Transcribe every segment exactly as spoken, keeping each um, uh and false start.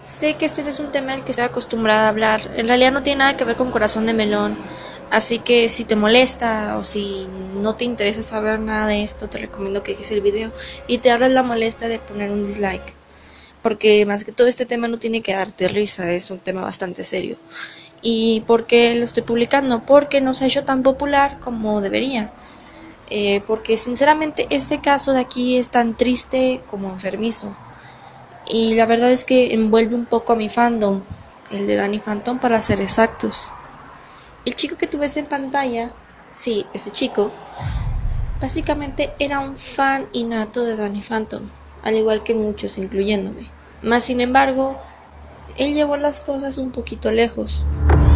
Sé que este no es un tema al que estoy acostumbrada a hablar, en realidad no tiene nada que ver con Corazón de Melón, así que si te molesta o si no te interesa saber nada de esto, te recomiendo que dejes el video y te ahorres la molestia de poner un dislike, porque más que todo este tema no tiene que darte risa, es un tema bastante serio. ¿Y por qué lo estoy publicando? Porque no se ha hecho tan popular como debería. Eh, porque sinceramente este caso de aquí es tan triste como enfermizo. Y la verdad es que envuelve un poco a mi fandom, el de Danny Phantom para ser exactos. El chico que tú ves en pantalla, sí, ese chico, básicamente era un fan innato de Danny Phantom, al igual que muchos, incluyéndome. Mas sin embargo, él llevó las cosas un poquito lejos.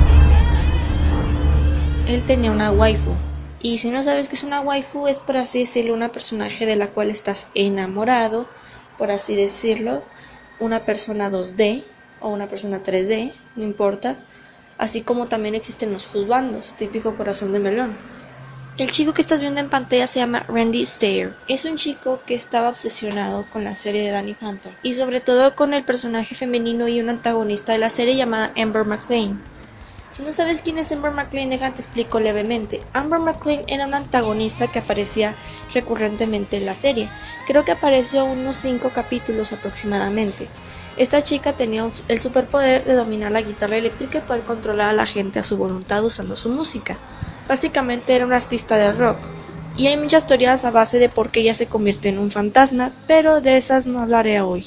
Él tenía una waifu. Y si no sabes qué es una waifu, es por así decirlo una personaje de la cual estás enamorado, por así decirlo, una persona dos D o una persona tres D, no importa, así como también existen los juzbandos, típico Corazón de Melón. El chico que estás viendo en pantalla se llama Randy Stair. Es un chico que estaba obsesionado con la serie de Danny Phantom y sobre todo con el personaje femenino y un antagonista de la serie llamada Amber McLean. Si no sabes quién es Amber McLean, déjate te explico levemente. Amber McLean era una antagonista que aparecía recurrentemente en la serie. Creo que apareció unos cinco capítulos aproximadamente. Esta chica tenía un, el superpoder de dominar la guitarra eléctrica y poder controlar a la gente a su voluntad usando su música. Básicamente era una artista de rock. Y hay muchas teorías a base de por qué ella se convirtió en un fantasma, pero de esas no hablaré hoy.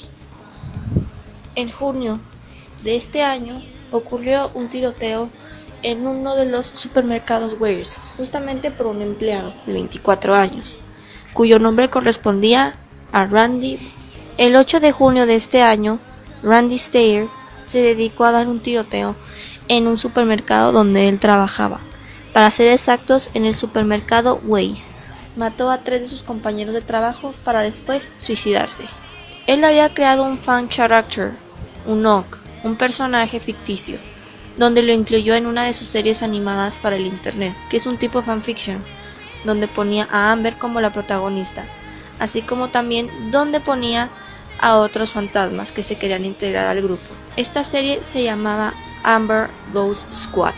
En junio de este año ocurrió un tiroteo en uno de los supermercados Wears, justamente por un empleado de veinticuatro años, cuyo nombre correspondía a Randy. El ocho de junio de este año, Randy Stair se dedicó a dar un tiroteo en un supermercado donde él trabajaba, para ser exactos en el supermercado Weis. Mató a tres de sus compañeros de trabajo para después suicidarse. Él había creado un fan character, un O C, un personaje ficticio, donde lo incluyó en una de sus series animadas para el internet, que es un tipo fanfiction, donde ponía a Amber como la protagonista, así como también donde ponía a otros fantasmas que se querían integrar al grupo. Esta serie se llamaba Amber Ghost Squad,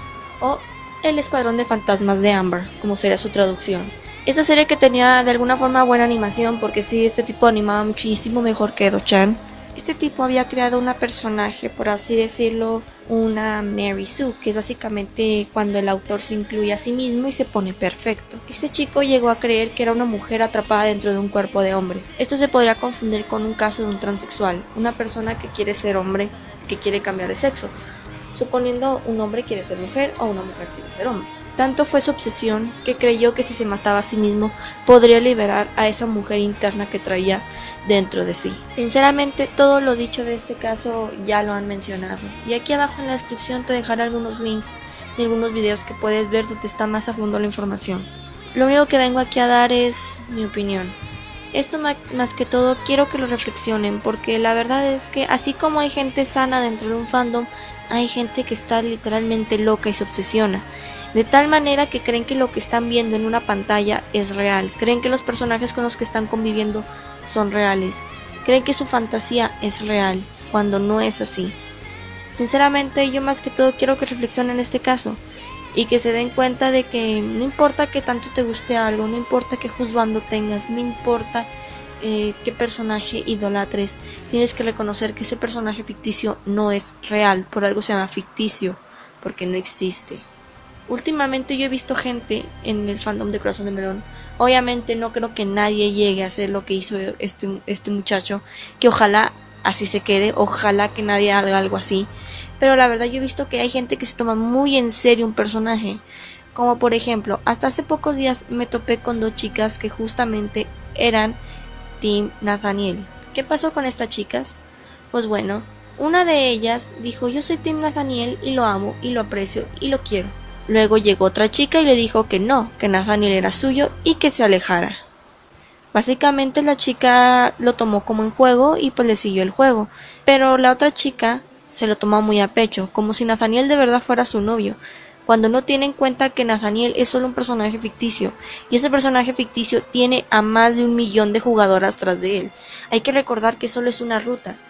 o el escuadrón de fantasmas de Amber, como sería su traducción. Esta serie que tenía de alguna forma buena animación, porque sí, este tipo animaba muchísimo mejor que Edo-chan. Este tipo había creado una personaje, por así decirlo, una Mary Sue, que es básicamente cuando el autor se incluye a sí mismo y se pone perfecto. Este chico llegó a creer que era una mujer atrapada dentro de un cuerpo de hombre. Esto se podría confundir con un caso de un transexual, una persona que quiere ser hombre, que quiere cambiar de sexo, suponiendo un hombre quiere ser mujer o una mujer quiere ser hombre. Tanto fue su obsesión que creyó que si se mataba a sí mismo podría liberar a esa mujer interna que traía dentro de sí. Sinceramente, todo lo dicho de este caso ya lo han mencionado, y aquí abajo en la descripción te dejaré algunos links de algunos videos que puedes ver donde está más a fondo la información. Lo único que vengo aquí a dar es mi opinión. Esto más que todo quiero que lo reflexionen, porque la verdad es que así como hay gente sana dentro de un fandom, hay gente que está literalmente loca y se obsesiona, de tal manera que creen que lo que están viendo en una pantalla es real, creen que los personajes con los que están conviviendo son reales, creen que su fantasía es real, cuando no es así. Sinceramente, yo más que todo quiero que reflexionen en este caso, y que se den cuenta de que no importa que tanto te guste algo, no importa qué juzgando tengas, no importa eh, qué personaje idolatres, tienes que reconocer que ese personaje ficticio no es real, por algo se llama ficticio, porque no existe. Últimamente yo he visto gente en el fandom de Corazón de Melón, obviamente no creo que nadie llegue a hacer lo que hizo este, este muchacho, que ojalá así se quede, ojalá que nadie haga algo así, pero la verdad yo he visto que hay gente que se toma muy en serio un personaje, como por ejemplo, hasta hace pocos días me topé con dos chicas que justamente eran Team Nathaniel. ¿Qué pasó con estas chicas? Pues bueno, una de ellas dijo: yo soy Team Nathaniel y lo amo y lo aprecio y lo quiero. Luego llegó otra chica y le dijo que no, que Nathaniel era suyo y que se alejara. Básicamente la chica lo tomó como en juego y pues le siguió el juego, pero la otra chica se lo tomó muy a pecho, como si Nathaniel de verdad fuera su novio, cuando no tiene en cuenta que Nathaniel es solo un personaje ficticio, y ese personaje ficticio tiene a más de un millón de jugadoras tras de él. Hay que recordar que solo es una ruta,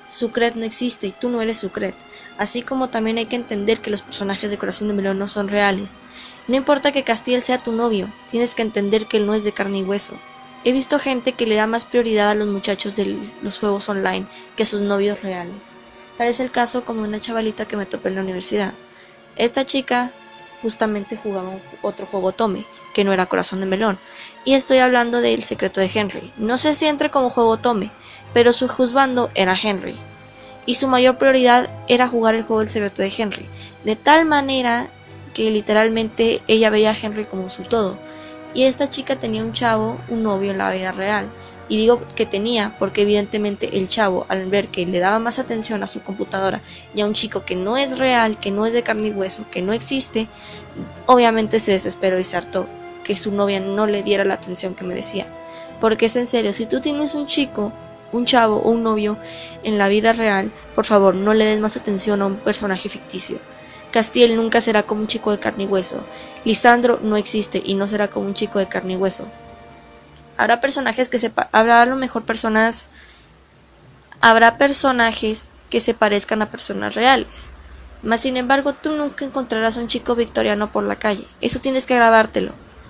Sucret no existe y tú no eres Sucret. Así como también hay que entender que los personajes de Corazón de Melón no son reales. No importa que Castiel sea tu novio, tienes que entender que él no es de carne y hueso. He visto gente que le da más prioridad a los muchachos de los juegos online que a sus novios reales. Tal es el caso como una chavalita que me topé en la universidad. Esta chica justamente jugaba un, otro juego Tome, que no era Corazón de Melón, y estoy hablando del Secreto de Henry. No sé si entre como juego Tome, pero su juzgando era Henry, y su mayor prioridad era jugar el juego del Secreto de Henry, de tal manera que literalmente ella veía a Henry como su todo. Y esta chica tenía un chavo, un novio en la vida real. Y digo que tenía porque evidentemente el chavo, al ver que le daba más atención a su computadora y a un chico que no es real, que no es de carne y hueso, que no existe, obviamente se desesperó y se hartó que su novia no le diera la atención que merecía. Porque es en serio, si tú tienes un chico, un chavo o un novio en la vida real, por favor no le des más atención a un personaje ficticio. Castiel nunca será como un chico de carne y hueso. Lisandro no existe y no será como un chico de carne y hueso. Habrá personajes que se habrá a lo mejor personas habrá personajes que se parezcan a personas reales. Mas sin embargo, tú nunca encontrarás un chico victoriano por la calle. Eso tienes que grabártelo.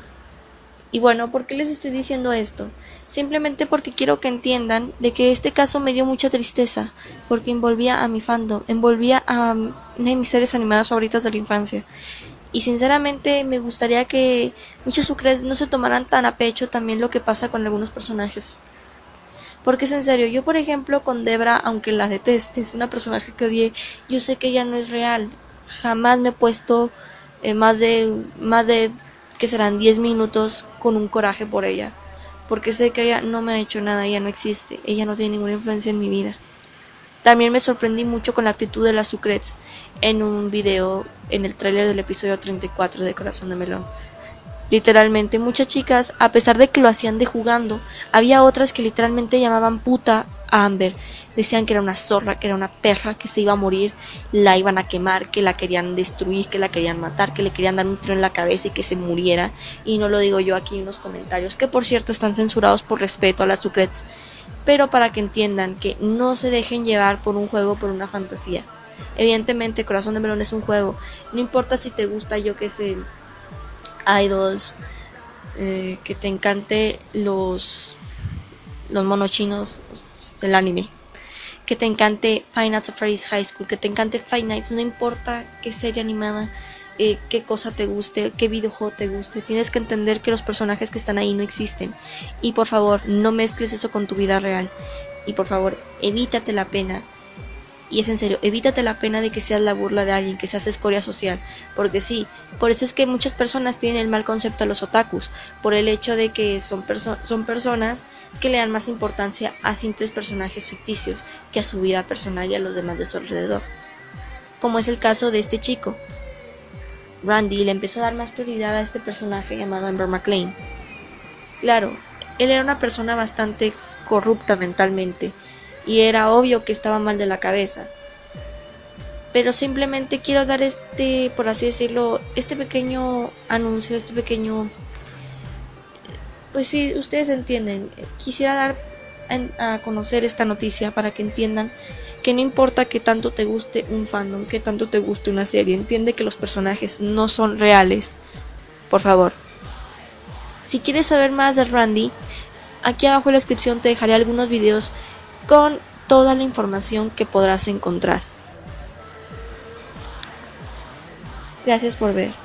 Y bueno, ¿por qué les estoy diciendo esto? Simplemente porque quiero que entiendan de que este caso me dio mucha tristeza, porque envolvía a mi fandom, envolvía a una de mis series animadas favoritas de la infancia. Y sinceramente me gustaría que muchas Sucrets no se tomaran tan a pecho también lo que pasa con algunos personajes. Porque es en serio, yo por ejemplo con Debra, aunque la deteste, es una personaje que odié, yo sé que ella no es real. Jamás me he puesto eh, más de, más de, que serán diez minutos con un coraje por ella. Porque sé que ella no me ha hecho nada, ella no existe, ella no tiene ninguna influencia en mi vida. También me sorprendí mucho con la actitud de las Sucrets en un video, en el tráiler del episodio treinta y cuatro de Corazón de Melón. Literalmente muchas chicas, a pesar de que lo hacían de jugando, había otras que literalmente llamaban puta a Amber. Decían que era una zorra, que era una perra, que se iba a morir, la iban a quemar, que la querían destruir, que la querían matar, que le querían dar un tiro en la cabeza y que se muriera. Y no lo digo yo aquí en los comentarios, que por cierto están censurados por respeto a las Sucrets. Pero para que entiendan que no se dejen llevar por un juego, por una fantasía. Evidentemente Corazón de Melón es un juego, no importa si te gusta, yo que sé, idols, eh, que te encante los los monos chinos del anime, que te encante Five Nights at Freddy's High School, que te encante Five Nights, no importa qué serie animada, eh, qué cosa te guste, qué videojuego te guste, tienes que entender que los personajes que están ahí no existen. Y por favor, no mezcles eso con tu vida real. Y por favor, evítate la pena. Y es en serio, evítate la pena de que seas la burla de alguien, que seas escoria social. Porque sí, por eso es que muchas personas tienen el mal concepto a los otakus. Por el hecho de que son, perso son personas que le dan más importancia a simples personajes ficticios que a su vida personal y a los demás de su alrededor. Como es el caso de este chico. Randy le empezó a dar más prioridad a este personaje llamado Amber McLean. Claro, él era una persona bastante corrupta mentalmente. Y era obvio que estaba mal de la cabeza. Pero simplemente quiero dar este, por así decirlo, este pequeño anuncio, este pequeño... Pues sí, ustedes entienden. Quisiera dar a conocer esta noticia para que entiendan que no importa que tanto te guste un fandom, que tanto te guste una serie, entiende que los personajes no son reales. Por favor. Si quieres saber más de Randy, aquí abajo en la descripción te dejaré algunos videos con toda la información que podrás encontrar. Gracias por ver.